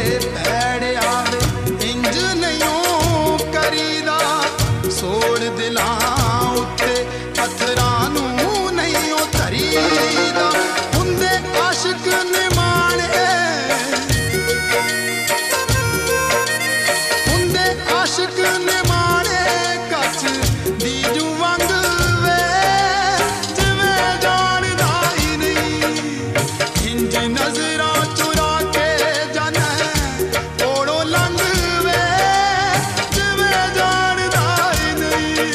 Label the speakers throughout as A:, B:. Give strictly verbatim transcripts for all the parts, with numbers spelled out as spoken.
A: पैड़ आवे इंज नहीं करीदा सोड़ दिलां उत्ते पत्थरां नूं नहीं धरीदा हुंदे आशिक निमाणे हुंदे आशिक निमाणे कच दी जुवंग वे जिवें जानदा ही नहीं इंज नजरां चुरा के जाना ओड़ो लंघ वे जिवें जानदा ही नहीं।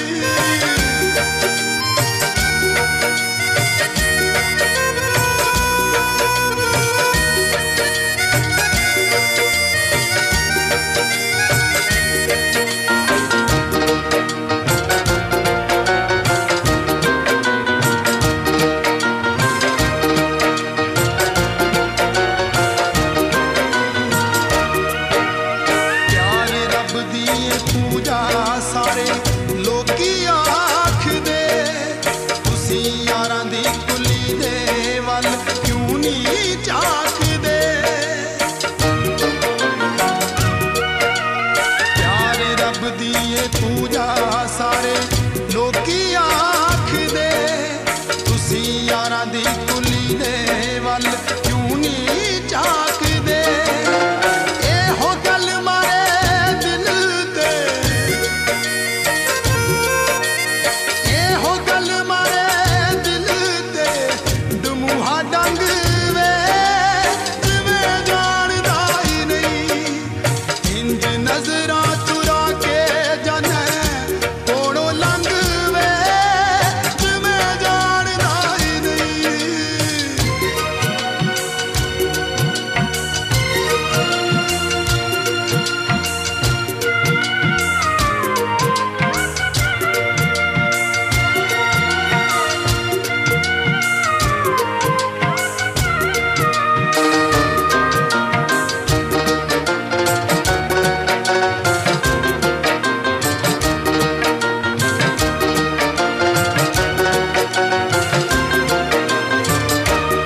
A: प्यार रब दी पूजा सारे लोकी आखदे तुसी यारां दी कुली दे वल क्यों नहीं झाकदे प्यार रब दी पूजा सारे लोकी आखदे तुसी यारां दी कुली दे वल क्यों नहीं झाकदे एहो गल मारे दिल ते एहो गल मारे दिल ते दमूहा डंग वे जिवें जानदा ही नहीं इंज नजरां चुरा के जाना ओड़ो लंघ वे जिवें जानदा ही नहीं।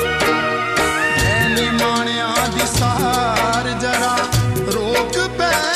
A: निमाणियां दी सार जरा रोक पै